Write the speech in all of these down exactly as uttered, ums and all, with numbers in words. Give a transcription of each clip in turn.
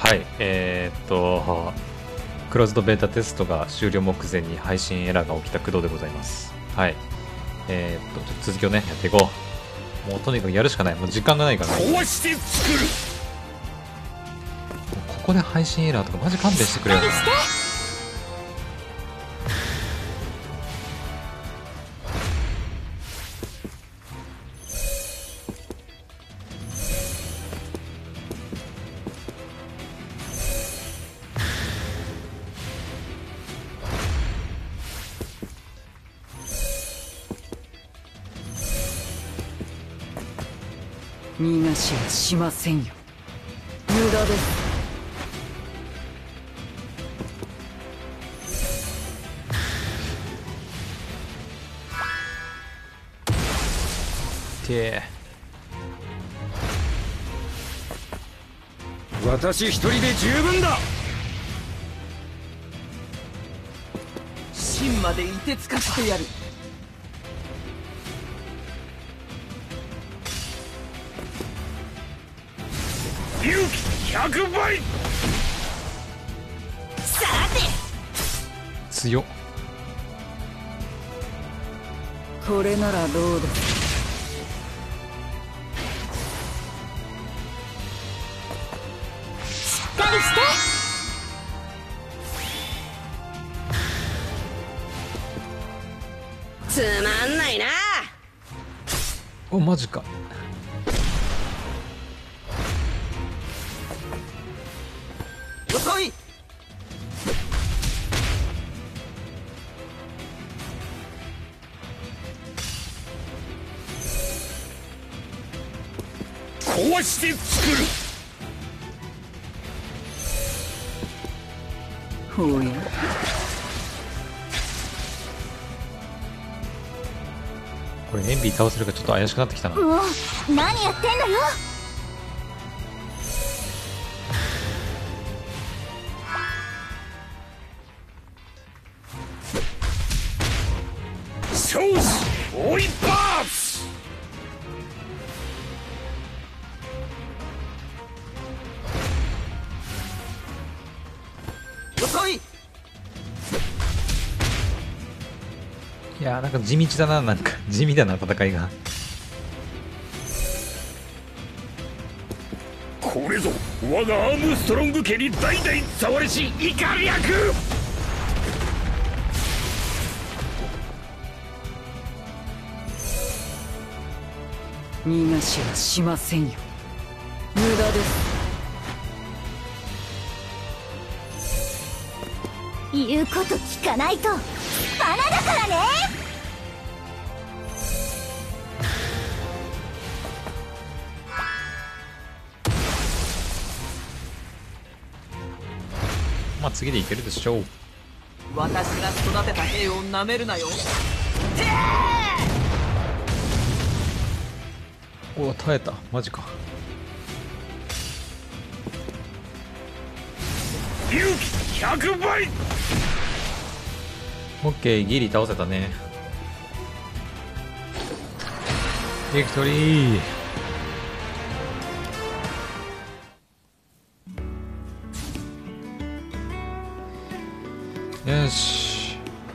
はい、えー、っと、クローズドベータテストが終了目前に配信エラーが起きた工藤でございます。はい。えー、っと、ちょっと続きをね、やっていこう。もうとにかくやるしかない。もう時間がないからね。 壊して作る。 ここで配信エラーとかマジ勘弁してくれよな。 逃がしはしませんよ。無駄です。 て私一人で十分だ。 芯まで凍てつかせてやる。 勇気ひゃくばい。 さて強っ。 これならどうです。しっかりして。 つまんないな。 お、マジか。 遅い。 壊して作る。 おや、 これエンビー倒せるかちょっと怪しくなってきたな。 もう何やってんのよ。 少子追いバース。 遅い。 いやーなんか地道だな。なんか地味だな戦いが。 これぞ我がアームストロング家に代々伝わりしイカ略。 逃がしはしませんよ。無駄です。 言うこと聞かないとバナだからね。 まあ次でいけるでしょう。 私が育てた兵をなめるなよ。 おお、耐えた。マジか。 勇気ひゃくばい。 オッケー、ギリ倒せたね。ビクトリー。よし。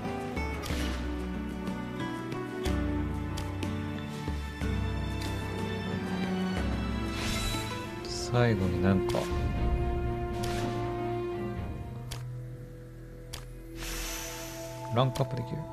最後になんかランクアップできる。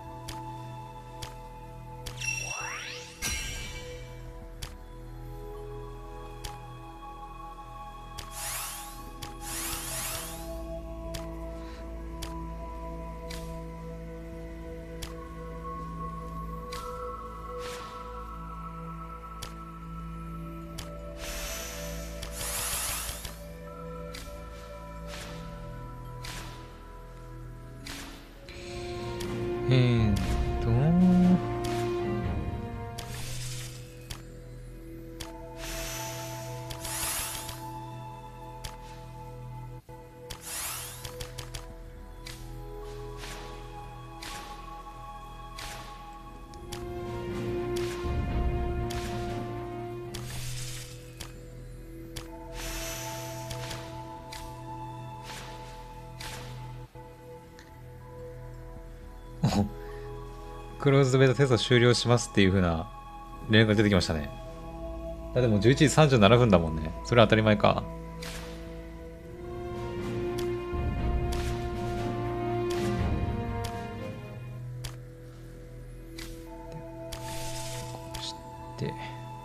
えーっとクローズドベータテスト終了しますっていう風な連絡が出てきましたね。だってもうじゅういちじさんじゅうななふんだもんね。それは当たり前か。こうして。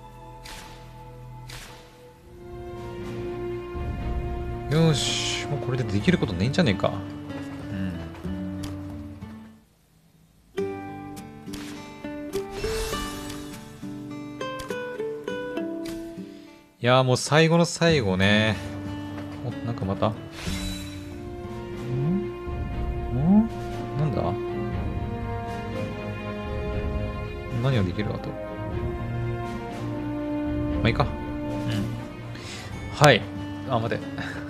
よし、もうこれでできることないんじゃねえか。うん。いやーもう最後の最後ね。お、なんかまた。んんなんだ何ができるあと。まあいいか。うん。はい。あ、待て。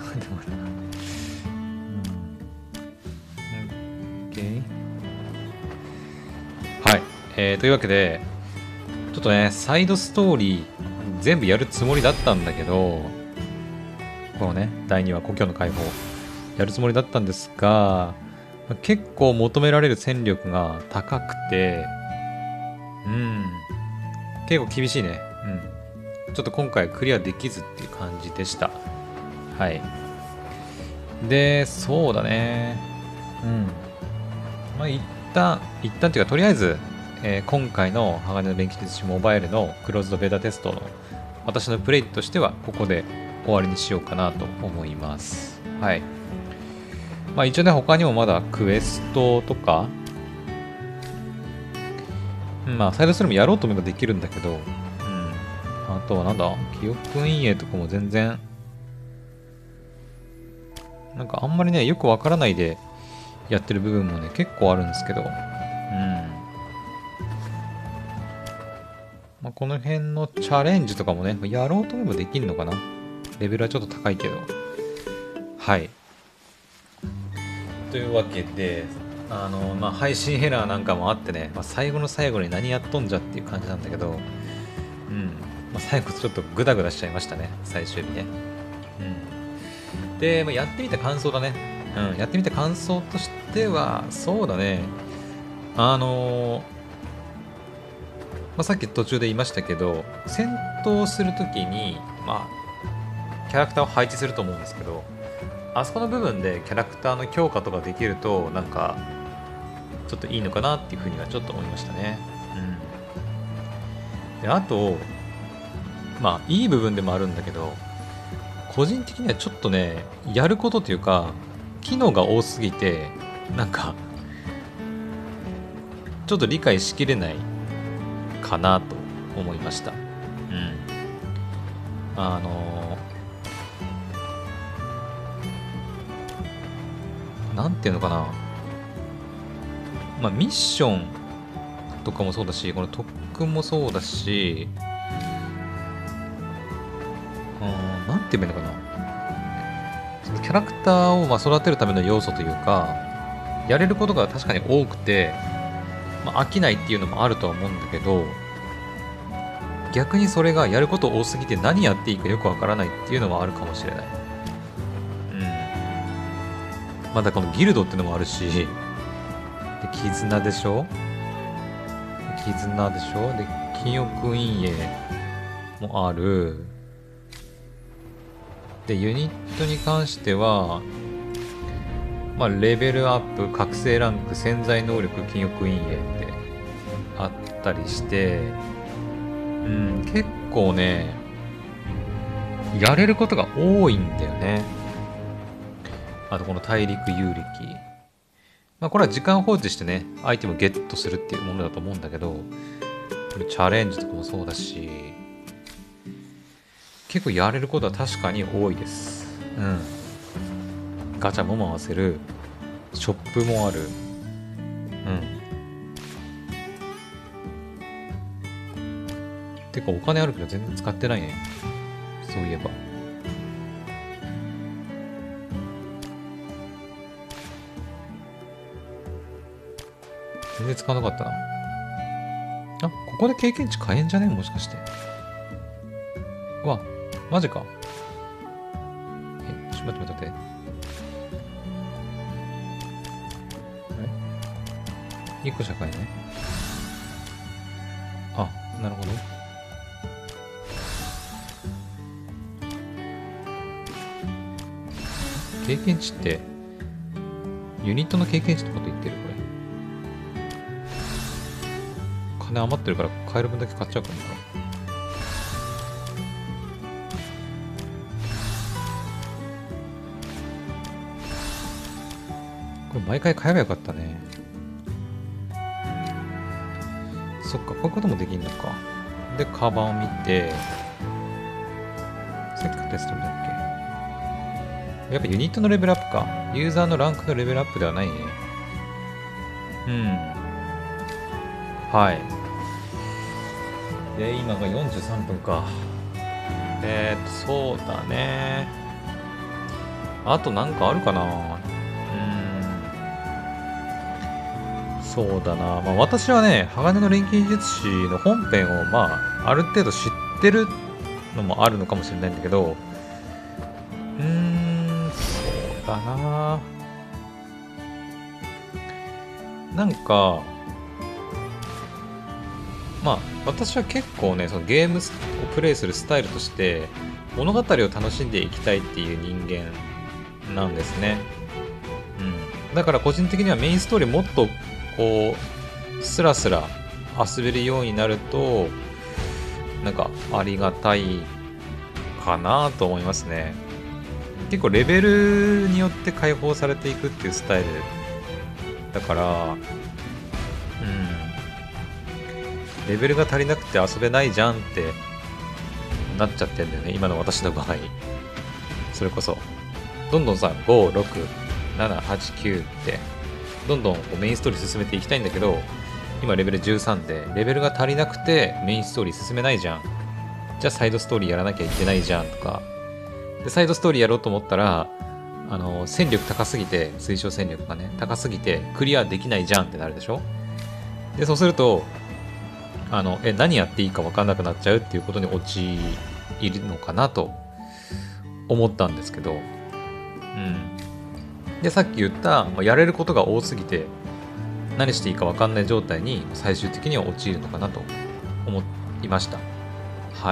はい、えー、というわけでちょっとねサイドストーリー全部やるつもりだったんだけど、このねだいにわ故郷の解放やるつもりだったんですが、結構求められる戦力が高くて、うん結構厳しいね。うんちょっと今回クリアできずっていう感じでした。はい。で、そうだね。うん。まあ、一旦、一旦っていうか、とりあえず、えー、今回の鋼の錬金術師モバイルのクローズドベータテストの私のプレイとしては、ここで終わりにしようかなと思います。はい。まあ、一応ね、他にもまだクエストとか、うん、まあ、サイドストーリーもやろうと思えばできるんだけど、うん。あとはなんだ記憶陰影とかも全然、なんかあんまりね、よくわからないでやってる部分もね、結構あるんですけど、うん。まあ、この辺のチャレンジとかもね、やろうと思えばできるのかな。レベルはちょっと高いけど。はい。というわけで、あの、まあ、配信エラーなんかもあってね、まあ、最後の最後に何やっとんじゃっていう感じなんだけど、うん。まあ、最後ちょっとグダグダしちゃいましたね、最終日ね。うん。で、まあ、やってみた感想だね。うん、やってみた感想としては、そうだね。あのー、まあ、さっき途中で言いましたけど、戦闘するときに、まあ、キャラクターを配置すると思うんですけど、あそこの部分でキャラクターの強化とかできると、なんか、ちょっといいのかなっていうふうにはちょっと思いましたね。うん。で、あと、まあ、いい部分でもあるんだけど、個人的にはちょっとね、やることというか、機能が多すぎて、なんか、ちょっと理解しきれないかなと思いました。うん。あのー、なんていうのかな。まあ、ミッションとかもそうだし、この特訓もそうだし、なんて言えばいいのかな。そのキャラクターをまあ育てるための要素というか、やれることが確かに多くて、まあ、飽きないっていうのもあるとは思うんだけど、逆にそれがやること多すぎて何やっていいかよくわからないっていうのはあるかもしれない。うん。まだこのギルドってのもあるし、で、絆でしょ絆でしょで、金翼陰影もある。で、ユニットに関しては、まあ、レベルアップ、覚醒ランク、潜在能力、金翼陰影ってあったりして、うん、結構ね、やれることが多いんだよね。あと、この大陸遊歴。まあ、これは時間放置してね、アイテムゲットするっていうものだと思うんだけど、チャレンジとかもそうだし、結構やれることは確かに多いです。うん。ガチャも回せる。ショップもある。うん。てかお金あるけど全然使ってないね。そういえば。全然使わなかったな。あ、ここで経験値買えんじゃねもしかして。うわ、マジか。え、ちょっと待って待って待って。 いっこ社会ね。あ、なるほど。経験値って、ユニットの経験値ってこと言ってるこれ。金余ってるから買える分だけ買っちゃうかもな。これ毎回買えばよかったね。そっか、こういうこともできんのか。で、カバンを見て、さっき買ったやつどれだっけ。やっぱユニットのレベルアップか。ユーザーのランクのレベルアップではないね。うん。はい。で、今がよんじゅうさんぷんか。えーっと、そうだね。あとなんかあるかな。そうだな、まあ、私はね、鋼の錬金術師の本編を、まあ、ある程度知ってるのもあるのかもしれないんだけど、うーん、そうだな。なんか、まあ、私は結構ね、そのゲームをプレイするスタイルとして、物語を楽しんでいきたいっていう人間なんですね。うん。だから個人的にはメインストーリーもっとこうスラスラ遊べるようになるとなんかありがたいかなと思いますね。結構レベルによって解放されていくっていうスタイルだから、うん、レベルが足りなくて遊べないじゃんってなっちゃってんだよね、今の私の場合。それこそどんどんさご、ろく、なな、はち、きゅうってどんどんこうメインストーリー進めていきたいんだけど、今レベルじゅうさんでレベルが足りなくてメインストーリー進めないじゃん。じゃあサイドストーリーやらなきゃいけないじゃんとかで、サイドストーリーやろうと思ったらあの戦力高すぎて、推奨戦力がね高すぎてクリアできないじゃんってなるでしょ。でそうするとあのえ何やっていいか分かんなくなっちゃうっていうことに陥るのかなと思ったんですけど、うんで、さっき言った、まあ、やれることが多すぎて何していいか分かんない状態に最終的には陥るのかなと思いました。はい。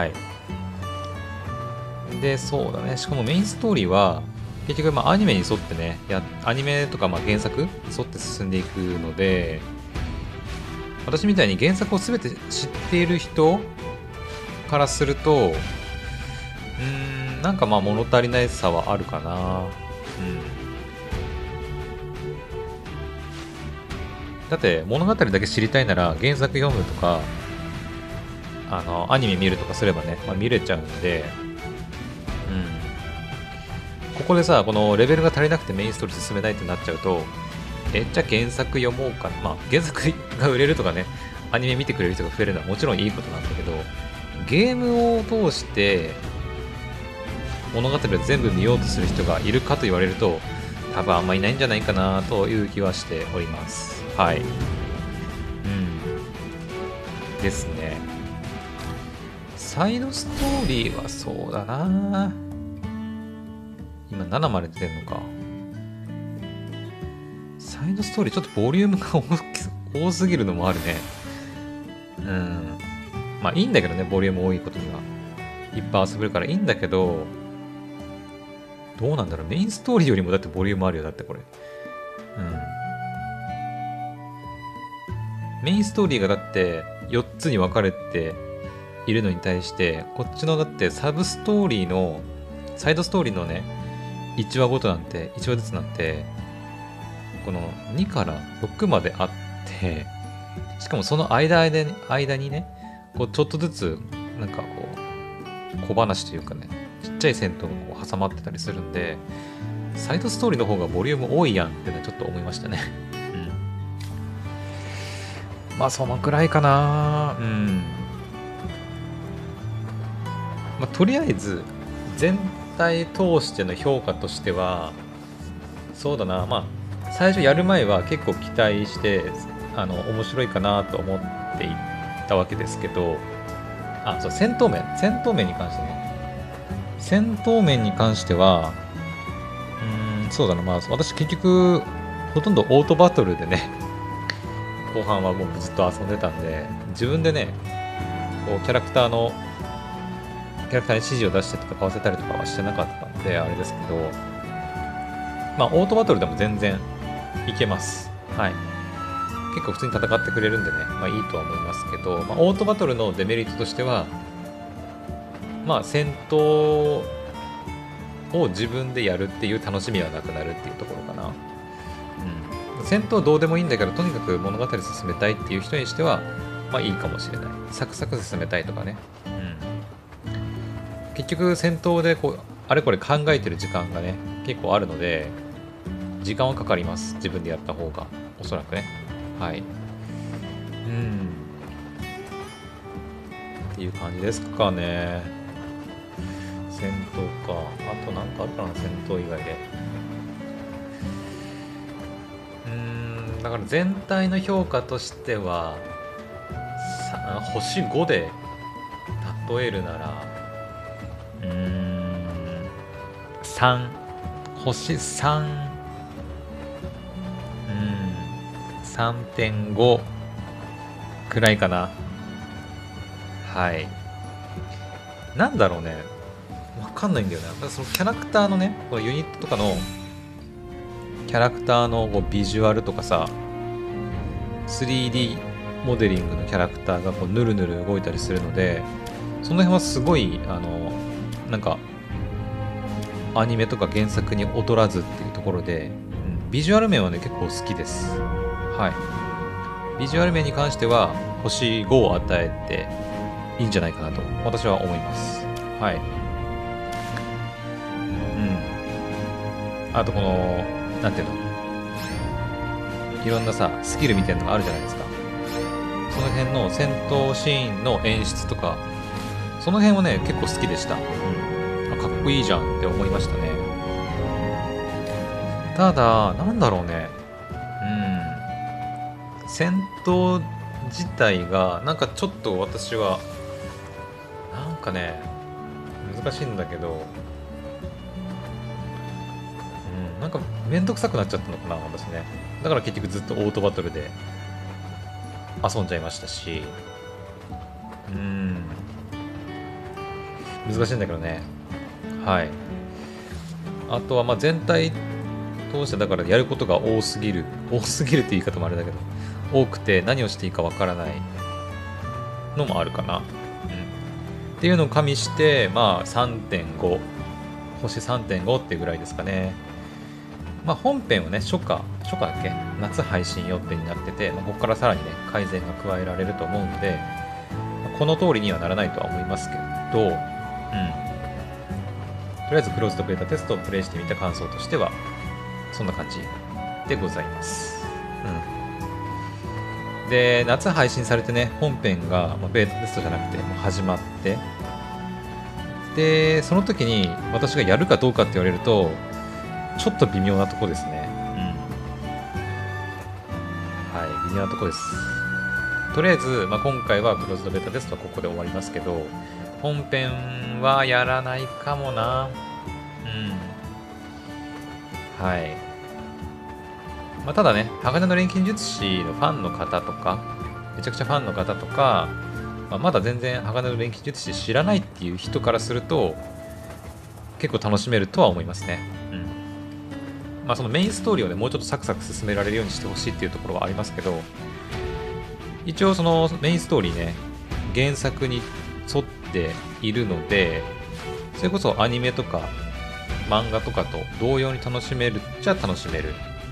で、そうだね。しかもメインストーリーは結局まあアニメに沿ってね、やアニメとかまあ原作に沿って進んでいくので、私みたいに原作を全て知っている人からすると、うーん、なんかまあ物足りないさはあるかな。うん。だって物語だけ知りたいなら原作読むとかあのアニメ見るとかすればね、まあ、見れちゃうんで、うん、ここでさこのレベルが足りなくてメインストーリー進めないってなっちゃうと、えじゃあ原作読もうか、まあ原作が売れるとかね、アニメ見てくれる人が増えるのはもちろんいいことなんだけど、ゲームを通して物語を全部見ようとする人がいるかと言われると多分あんまいないんじゃないかなという気はしております。はい。うん。ですね。サイドストーリーはそうだな。今ななまで出てんのか。サイドストーリーちょっとボリュームが多すぎるのもあるね。うん。まあいいんだけどね、ボリューム多いことには。いっぱい遊べるからいいんだけど、どうなんだろう。メインストーリーよりもだってボリュームあるよ、だってこれ。うん。メインストーリーがだってよっつに分かれているのに対して、こっちのだってサブストーリーの、サイドストーリーのね、いちわごとなんて、いちわずつなんて、このにからろくまであって、しかもその間間に間にね、こうちょっとずつ、なんかこう、小話というかね、ちっちゃい戦闘がこう挟まってたりするんで、サイドストーリーの方がボリューム多いやんってのはちょっと思いましたね。まあそのくらいかな。うん。まあとりあえず全体通しての評価としてはそうだな。まあ最初やる前は結構期待してあの面白いかなと思っていったわけですけど、あそう戦闘面戦闘面に関してね。戦闘面に関してはうーんそうだな。まあ私結局ほとんどオートバトルでね。 後半はもうずっと遊んでたんで、自分でねこうキャラクターのキャラクターに指示を出して戦わせたりとかはしてなかったんであれですけど、まあオートバトルでも全然いけます。はい、結構普通に戦ってくれるんでね、まあいいとは思いますけど、まあ、オートバトルのデメリットとしては、まあ戦闘を自分でやるっていう楽しみはなくなるっていうところかな。うん、戦闘どうでもいいんだけど、とにかく物語進めたいっていう人にしては、まあいいかもしれない。サクサク進めたいとかね。うん、結局戦闘でこうあれこれ考えてる時間がね結構あるので、時間はかかります。自分でやった方がおそらくね。はい。うん。っていう感じですかね。戦闘か。あとなんかあるかな、戦闘以外で。うーん、だから全体の評価としては、さ星ごで例えるなら、うーん、さん、星さん、うん、さんてんごくらいかな。はい。なんだろうね。わかんないんだよね。だからそのキャラクターのね、このユニットとかのキャラクターのこうビジュアルとかさ、スリーディー モデリングのキャラクターがこうヌルヌル動いたりするので、その辺はすごい、あの、なんか、アニメとか原作に劣らずっていうところで、うん、ビジュアル面はね、結構好きです。はい。ビジュアル面に関しては、星ごを与えていいんじゃないかなと、私は思います。はい。うん。あと、この、なんていうの、いろんなさ、スキルみたいなのがあるじゃないですか。その辺の戦闘シーンの演出とか、その辺はね、結構好きでした。うん。あ、かっこいいじゃんって思いましたね。ただ、なんだろうね。うん。戦闘自体が、なんかちょっと私は、なんかね、難しいんだけど、うん、なんかめんどくさくなっちゃったのかな、私ね。だから結局ずっとオートバトルで遊んじゃいましたし、うーん、難しいんだけどね。はい。あとはまあ全体通してだからやることが多すぎる、多すぎるって言い方もあれだけど、多くて何をしていいかわからないのもあるかな。うん。っていうのを加味して、まあ さんてんご、星 さんてんご っていうぐらいですかね。まあ本編はね、初夏、初夏だっけ夏配信予定になってて、まあ、ここからさらにね、改善が加えられると思うので、まあ、この通りにはならないとは思いますけど、うん。とりあえずクローズドベータテストをプレイしてみた感想としては、そんな感じでございます。うん。で、夏配信されてね、本編が、まあ、ベータテストじゃなくて、もう始まって、で、その時に私がやるかどうかって言われると、ちょっと微妙なとこですね。うん。はい、微妙なとこです。とりあえず、まあ、今回はクローズドベータテストはここで終わりますけど、本編はやらないかもな。うん。はい。まあ、ただね、鋼の錬金術師のファンの方とか、めちゃくちゃファンの方とか、まあ、まだ全然鋼の錬金術師知らないっていう人からすると、結構楽しめるとは思いますね。うん。まあ、そのメインストーリーをね、もうちょっとサクサク進められるようにしてほしいっていうところはありますけど、一応そのメインストーリーね、原作に沿っているので、それこそアニメとか漫画とかと同様に楽しめるっちゃ楽しめる。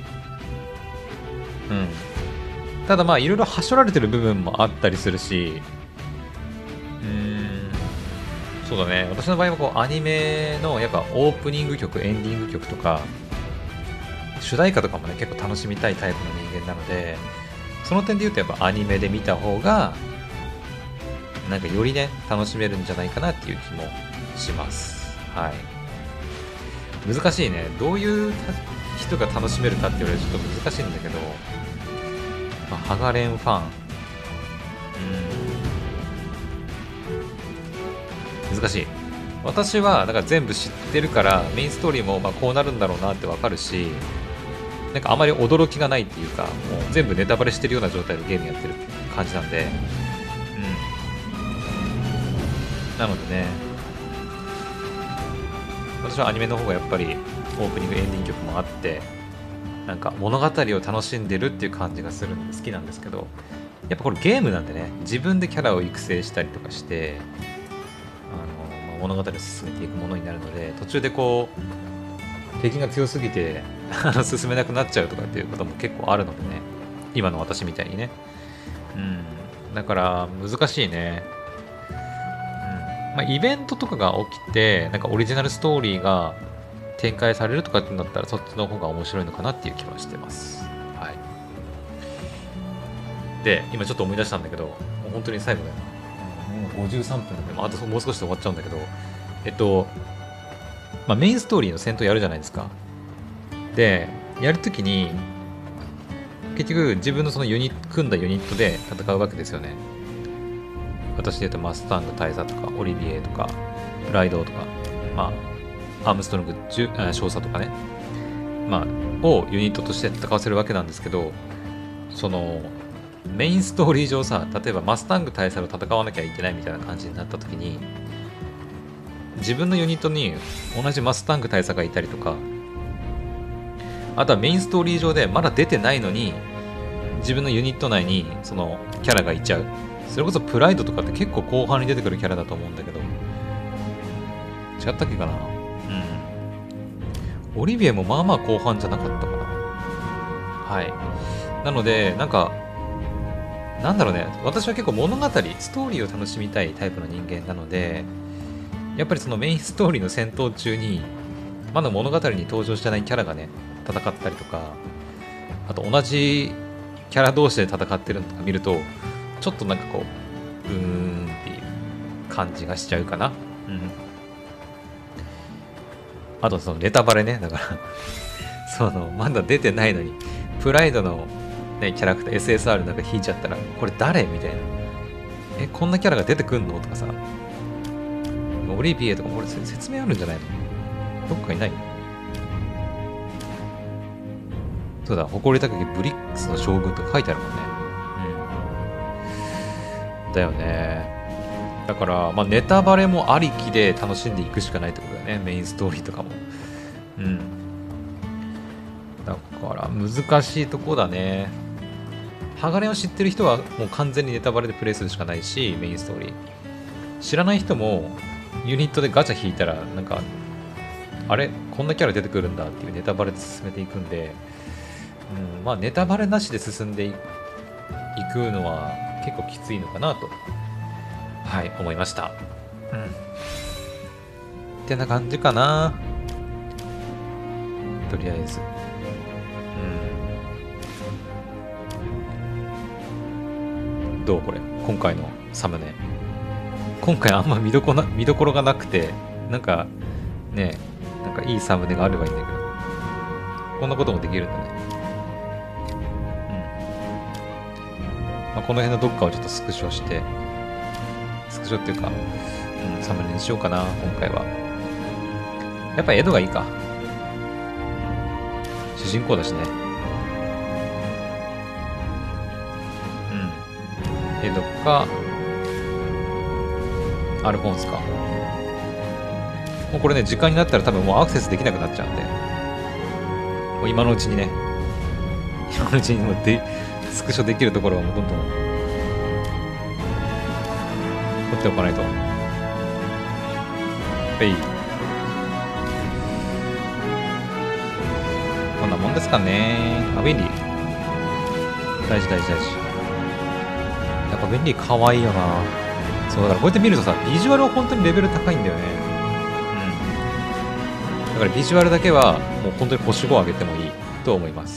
うん。ただまあいろいろはしょられてる部分もあったりするし、うーん、そうだね。私の場合はこうアニメのやっぱオープニング曲、エンディング曲とか、主題歌とかもね、結構楽しみたいタイプの人間なので、その点で言うとやっぱアニメで見た方が、なんかよりね、楽しめるんじゃないかなっていう気もします。はい。難しいね。どういう人が楽しめるかって言われるとちょっと難しいんだけど、まあ、ハガレンファン。うーん。難しい。私は、だから全部知ってるから、メインストーリーもまあこうなるんだろうなってわかるし、 なんかあまり驚きがないっていうか、もう全部ネタバレしてるような状態でゲームやってる感じなんで、うん。なのでね、私はアニメの方がやっぱりオープニングエンディング曲もあって、なんか物語を楽しんでるっていう感じがするんで好きなんですけど、やっぱこれゲームなんでね、自分でキャラを育成したりとかして、あの、まあ、物語を進めていくものになるので、途中でこう敵が強すぎてあの進めなくなっちゃうとかっていうことも結構あるのでね、今の私みたいにね、うん、だから難しいね。まあ、イベントとかが起きて、なんかオリジナルストーリーが展開されるとかってなったら、そっちの方が面白いのかなっていう気はしてます。はい。で、今ちょっと思い出したんだけど、もう本当に最後だよな。もうごじゅうさんぷんで、あともう少しで終わっちゃうんだけど、えっと、まあ、メインストーリーの戦闘やるじゃないですか。で、やるときに、結局自分のそのユニ組んだユニットで戦うわけですよね。私で言うとマスタング大佐とかオリビエとかプライドとか、まあ、アームストロング少佐とかね、まあ、をユニットとして戦わせるわけなんですけど、そのメインストーリー上さ、例えばマスタング大佐と戦わなきゃいけないみたいな感じになった時に、自分のユニットに同じマスタング大佐がいたりとか、あとはメインストーリー上でまだ出てないのに自分のユニット内にそのキャラがいちゃう。それこそプライドとかって結構後半に出てくるキャラだと思うんだけど、違ったっけかな。うん。オリビエもまあまあ後半じゃなかったかな。はい。なので、なんか、なんだろうね。私は結構物語、ストーリーを楽しみたいタイプの人間なので、やっぱりそのメインストーリーの戦闘中に、まだ物語に登場してないキャラがね、戦ったりとか、あと同じキャラ同士で戦ってるのとか見ると、ちょっとなんかこう、うーんっていう感じがしちゃうかな。うん。あとそのネタバレね。だからその、まだ出てないのに、プライドの、ね、キャラクター エスエスアール なんか引いちゃったら、これ誰みたいな。え、こんなキャラが出てくんのとかさ。オリビエとかもこれ説明あるんじゃないの？どっかいない？そうだ、誇り高きブリックスの将軍とか書いてあるもんね。うん。だよね。だから、まあ、ネタバレもありきで楽しんでいくしかないってことだよね。メインストーリーとかも。うん。だから、難しいとこだね。鋼を知ってる人はもう完全にネタバレでプレイするしかないし、メインストーリー。知らない人も、ユニットでガチャ引いたら、なんか、あれこんなキャラ出てくるんだっていうネタバレで進めていくんで、うん、まあネタバレなしで進んでいくのは結構きついのかなと、はい、思いました。うん。ってな感じかな。とりあえず。うん。どうこれ今回のサムネ。今回あんま見どこな見どころがなくて、なんかね、なんかいいサムネがあればいいんだけど、こんなこともできるんだね。まあ、この辺のどっかをちょっとスクショして、スクショっていうか、うん、サムネにしようかな、今回は。やっぱエドがいいか。主人公だしね。うん。エドか、アルフォンスか。もうこれね、時間になったら多分もうアクセスできなくなっちゃうんで、もう今のうちにね、今のうちにもうで、スクショできるところはもうどんどん取っておかないと。はい。こんなもんですかね。あ、便利。大事大事大事。やっぱ便利可愛いよな。そうだからこうやって見るとさ、ビジュアルは本当にレベル高いんだよね。うん。だからビジュアルだけはもう本当に星ご上げてもいいと思います。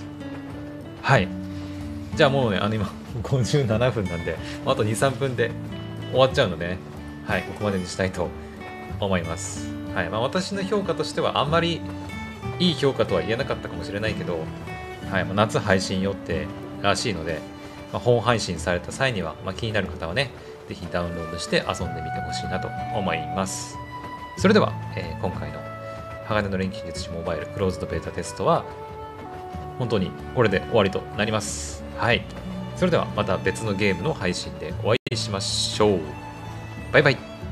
はい。じゃあもうね、あの今ごじゅうななふんなんで、あとに、さんぷんで終わっちゃうのでね、はい、ここまでにしたいと思います。はい、まあ私の評価としてはあんまりいい評価とは言えなかったかもしれないけど、はい、まあ、夏配信予定らしいので、まあ、本配信された際には、まあ、気になる方はね、ぜひダウンロードして遊んでみてほしいなと思います。それでは、えー、今回の鋼の錬金術師モバイルクローズドベータテストは本当にこれで終わりとなります。はい。それではまた別のゲームの配信でお会いしましょう。バイバイ。